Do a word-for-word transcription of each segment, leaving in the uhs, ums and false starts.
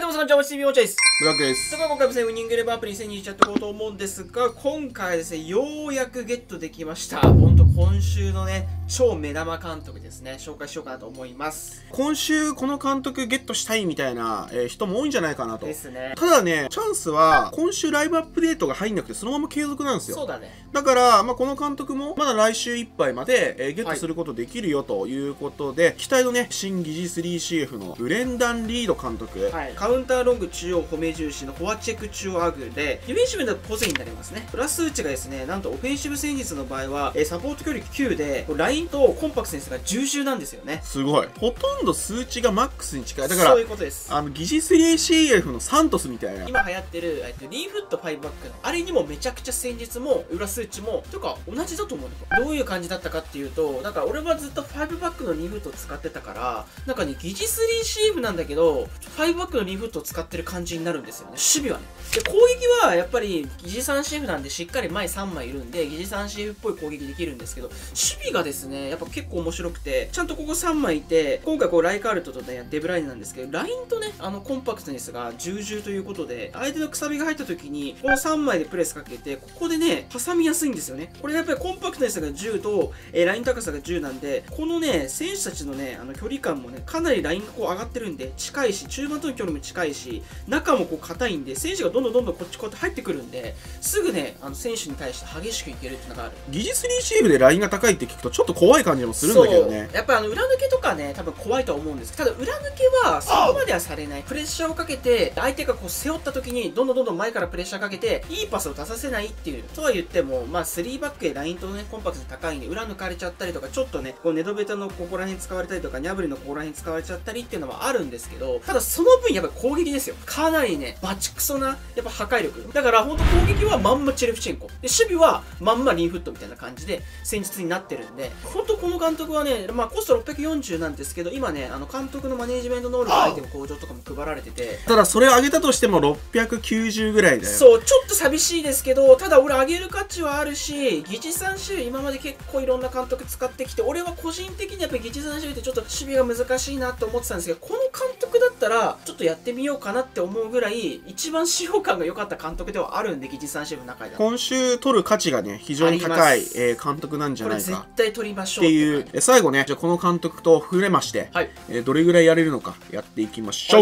もさん、こんにちは、もち ティービー もちゃです。 ブラックです。 さあ、今回もですね、ウイニングレバーアプリにせんにじゅういちやっていこうと思うんですが、今回ですね、ようやくゲットできました。ほんと、今週のね、超目玉監督ですね、紹介しようかなと思います。 今週この監督ゲットしたいみたいな、えー、人も多いんじゃないかなと。 ですね。 ただね、チャンスは今週ライブアップデートが入んなくてそのまま継続なんですよ。 そうだね。 だから、まあ、この監督もまだ来週いっぱいまで、えー、ゲットすることできるよということで、はい、期待のね、新疑似 スリーシーエフ のブレンダン・リード監督。 はい。カウンターロング中央褒め重視のフォアチェック中央アグルで、ディフェンシブなポゼになりますね。プラス数値がですね、なんとオフェンシブ戦術の場合は、えー、サポート距離きゅうで、ラインとコンパクト選手がじゅうじゅうなんですよね。 すごい。ほとんど数値がマックスに近い。だから、 そういうことです。 あの、疑似 スリーシーエフ のサントスみたいな。 今流行ってる、えっと、リーフットファイブバックの、あれにもめちゃくちゃ戦術も、裏数値も、とか同じだと思うんだよ。どういう感じだったかっていうと、だから俺はずっとファイブバックのリーフットを使ってたから、なんかね、疑似 スリーシーエフ なんだけど、ファイブバックのリーフットを使ってる感じになるんですよね。守備はね。で、攻撃はやっぱり疑似 スリーシーエフ なんでしっかり前さんまいいるんで、疑似 スリーシーエフ っぽい攻撃できるんですけど、守備がですね、やっぱ結構面白くて、ちゃんとここさんまいいて、今回こうライカールトとね、デブライネなんですけど、ラインとね、あのコンパクトネスがじゅうじゅうということで、相手のくさびが入った時に、このさんまいでプレスかけて、ここでね、挟みやすいんですよね。これやっぱりコンパクトネスがじゅうと、えー、ライン高さがじゅうなんで、このね、選手たちのね、あの距離感もね、かなりラインがこう上がってるんで、近いし、中盤との距離も近いし、中もこう硬いんで、選手がどんどんどんどんこっちこうやって入ってくるんで、すぐね、あの選手に対して激しくいけるっていうのがある。 疑似 スリーシーエフ でラインが高いって聞くとちょっと怖い感じもするんだけどね。 やっぱあの裏抜けとかね、多分怖いとは思うんですけど、ただ裏抜けはそこまではされない。プレッシャーをかけて、相手がこう背負った時に、どんどんどんどん前からプレッシャーかけて、いいパスを出させないっていう。とは言っても、まあスリーバックでラインとね、コンパクト高いんで、裏抜かれちゃったりとか、ちょっとね、こうネドベタのここら辺使われたりとか、ニャブリのここら辺使われちゃったりっていうのはあるんですけど、ただその分やっぱ攻撃ですよ。かなりね、バチクソな、やっぱ破壊力。だから本当攻撃はまんまチェレフチェンコ。で、守備はまんまリーフットみたいな感じで戦術になってるんで、本当この監督はね、まあコストろっぴゃくよんじゅうなんですけど、今ね、あの監督のマネージメント能力アイテム向上とかも配られてて、 ただそれを上げたとしてもろっぴゃくきゅうじゅうぐらいだよ。 そう、ちょっと寂しいですけど、ただ俺上げる価値はあるし、疑似さん周今まで結構いろんな監督使ってきて、俺は個人的にやっぱり疑似さん周ってちょっと守備が難しいなって思ってたんですけど、この監督だったらちょっとやってみようかなって思うぐらい、一番使用感が良かった監督ではあるんで、疑似さん周の中で。 今週取る価値がね、非常に高い、えー、監督なんじゃないか。 これ絶対取りましょうっていう、え最後ね、じゃあこの監督と触れまして、はい、えー、どれぐらいやれるのかやっていきましょう。はい、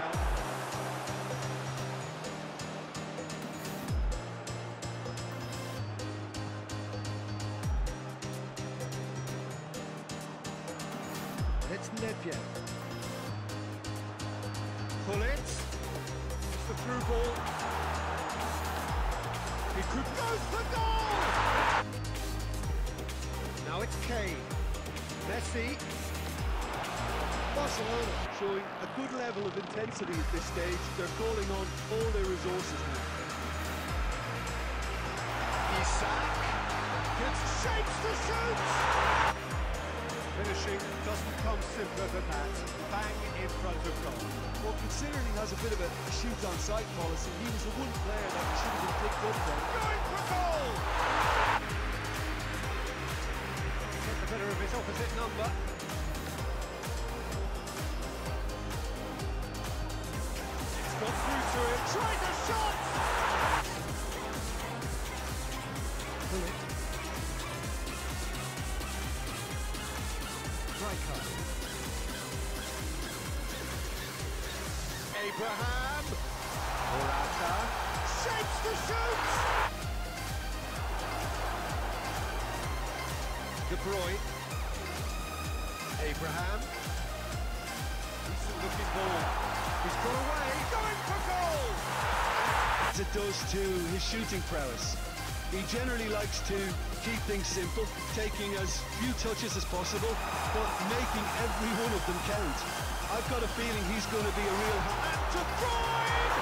Messi. Barcelona showing a good level of intensity at this stage. They're calling on all their resources now. Isak gets shapes to shoot. Finishing doesn't come simpler than that. Bang in front of goal. Well, considering he has a bit of a shoot on sight policy, he was the one player that should have been picked up from. Going for goal! The better of his opposite number. It's got through to him. Try the shot! Bullet. Striker. Abraham. Morata. Shapes to shoot! De Bruyne. Abraham. Decent looking ball. He's got away. Going for goal! As it does to his shooting prowess. He generally likes to keep things simple, taking as few touches as possible, but making every one of them count. I've got a feeling he's going to be a real... And De Bruyne!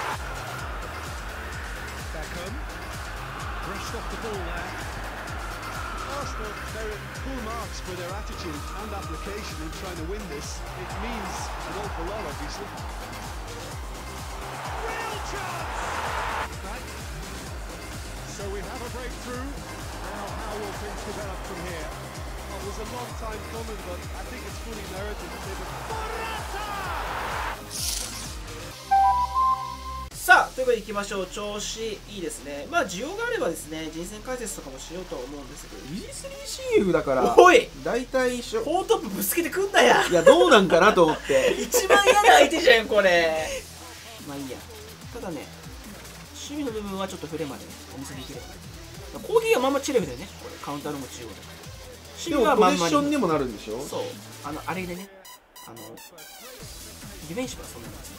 Beckham. Brushed off the ball there. Arsenal, they're at full marks for their attitude and application in trying to win this. It means an awful lot, obviously. Real chance! Right. So we have a breakthrough. Now how will things develop from here? Well, it was a long time coming, but I think it's fully merited. Morata! ということでいきましょう。調子いいですね。まあ需要があればですね、人選解説とかもしようとは思うんですけど。 ビースリーシーエフ だからおい大体一緒。 フォートップぶつけてくんなや。 いやどうなんかなと思って一番嫌な相手じゃんこれ。まあいいや。ただね、守備の部分はちょっとフレまでお見せできれば。攻撃はまんまチレフだよね、これカウンターのも中央で。 でもポゼッションにもなるんでしょ。 そう、あのあれでね、あのリベンジはそんな感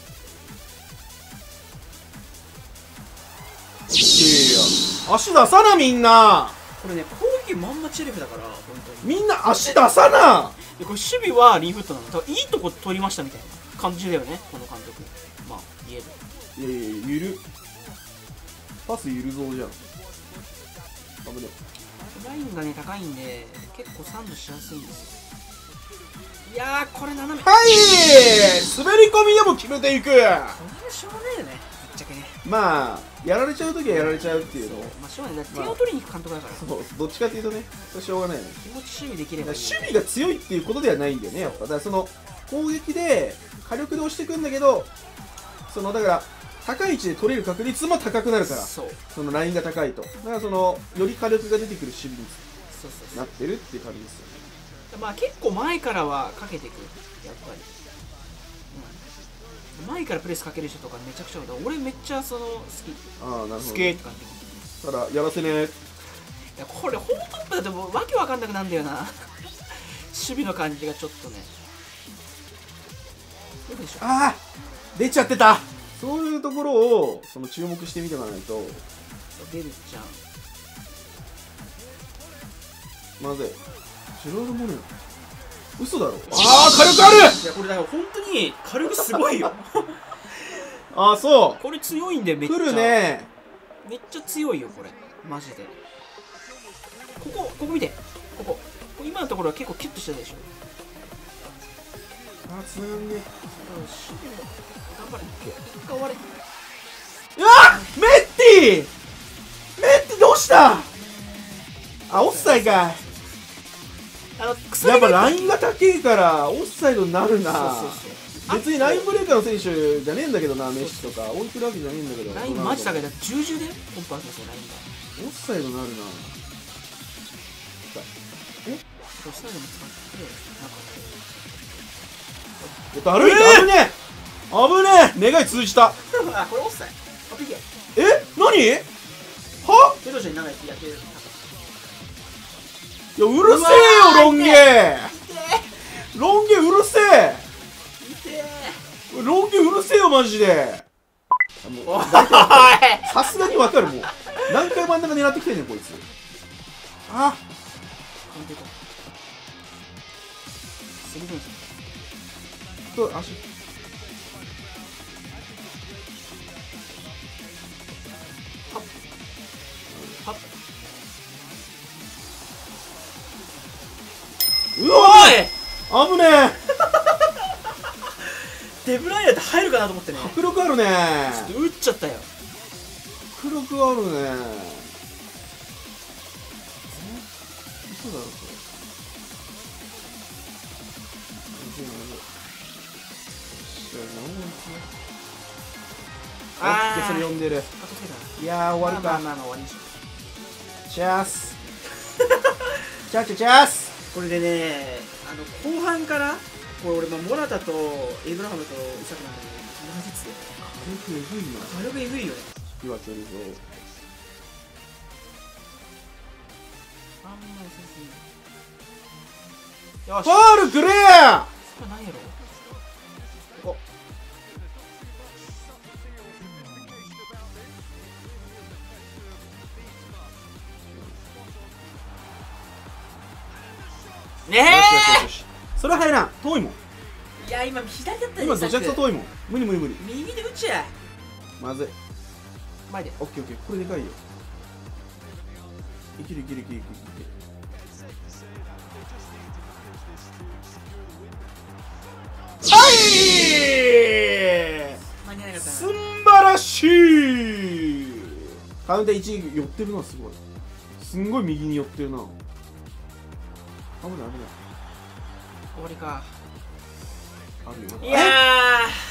じ。 いやいや足出さなみんな。 これね、攻撃まんまチレフだから本当にみんな足出さな。 でこれ守備はリーフットなの。だからいいとこ取りましたみたいな感じだよね、この監督。まあ言える。 いやいやゆるパスゆるぞうじゃん。危ねラインがね高いんで結構サンドしやすいんですよ。いやーこれ斜め、 はい滑り込みでも決めていく。 これはしょうがないよね、ぶっちゃけね。 まあやられちゃう時はやられちゃうっていうの。 まあしょうがない、だって点を取りに行く監督だから、 そうどっちかっていうとね、それしょうがないよね。 気持ち守備できればいい。 守備が強いっていうことではないんだよね、やっぱ。だからその攻撃で火力で押していくんだけど、そのだから高い位置で取れる確率も高くなるから、 そうそのラインが高いと、だからそのより火力が出てくる守備にそうそうなってるっていう感じですよね。 そう。まあ結構前からはかけていく、やっぱり、うん、前からプレスかける人とかめちゃくちゃ多い。俺めっちゃその好き。 ああなるほど。 好きって感じ。 ただやらせね。 いやこれホートップだともうわけわかんなくなんだよな守備の感じがちょっとね。どうでしょう。 ああ出ちゃってた。そういうところをその注目してみてもらわないと。 ベルちゃんまずい。ジェロード・モレノ嘘だろ。ああ火力ある。 いやこれだから本当に火力すごいよああそこれ強いんでめっちゃう来るね。 めっちゃ強いよこれマジで。ここここ見て、ここ今のところは結構キュッとしてたでしょ。 ああつながんね。 守備も頑張れ頑張れ。 うわっメッティメッティどうした。あオフサイか。 あのや鎖がっぱラインが高いからオフサイドになるな。 そうそうそう。 別にラインブレーカーの選手じゃねえんだけどな、メッシとか置いてるわけじゃねえんだけど。 ラインマジ高いだって重々だよコンパスですよラインが。 オフサイドになるな。えオフサイドも使ってなんかえだるいって危ねえ危ねえ願い通じた。 あこれオフサイド。あピケえ何はペロジェに長いってやってる。 いやうるせえよロン毛ロン毛うるせえロン毛うるせえよマジで。もう大体さすがにわかる。もう何回真ん中狙ってきてんねんこいつ。あと足はっうわおい危ねえデブライナーって入るかなと思ってね。 迫力あるね。 ちょっと打っちゃったよ。 迫力あるね。嘘だろこれ。 あーあっそれ呼んでる。 あと手だ。 いやー終わるか。 まあまあまあまあ終わりにしよチャースチャーチャチャース。 う。これでね、あの後半からこれ俺まあモラタとエイブラハムとイサクなんだけどマジで火力えぐいな。 火力えぐいよね。 言わせるぞ。 あんまりせずによしファールくれや。 それ何やろここねよしよしよし。それは入らん。遠いもん。 え。いや今左だったよ今どちゃくそ遠いもん。無理無理無理。 右で打っちゃえ。 まずい。 前でオッケーオッケー。これでかいよ。いけるいけるいけるいけるいける。はい間に合わなかったすんばらしい。カウンターいち寄ってるな。すごいすんごい右に寄ってるな。危ない危ない。 終わりか。 あるよ。 いやー